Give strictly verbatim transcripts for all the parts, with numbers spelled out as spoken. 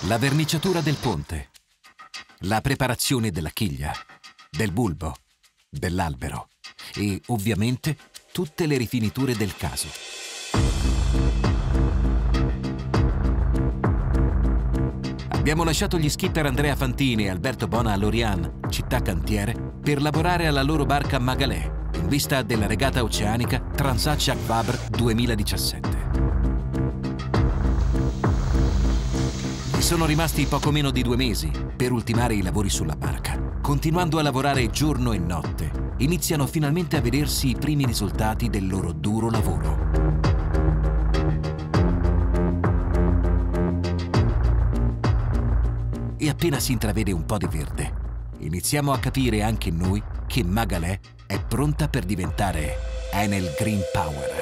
La verniciatura del ponte, la preparazione della chiglia, del bulbo, dell'albero e, ovviamente, tutte le rifiniture del caso. Abbiamo lasciato gli skipper Andrea Fantini e Alberto Bona a Lorient, città cantiere, per lavorare alla loro barca Magalè, in vista della regata oceanica Transat Jacques Vabre duemiladiciassette. Sono rimasti poco meno di due mesi per ultimare i lavori sulla barca. Continuando a lavorare giorno e notte, iniziano finalmente a vedersi i primi risultati del loro duro lavoro. E appena si intravede un po' di verde, iniziamo a capire anche noi che Magalè è pronta per diventare Enel Green Power.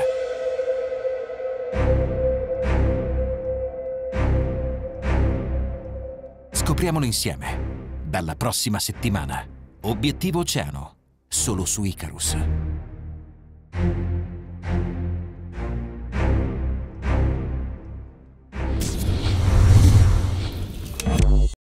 Scopriamolo insieme, dalla prossima settimana. Obiettivo Oceano, solo su Icarus.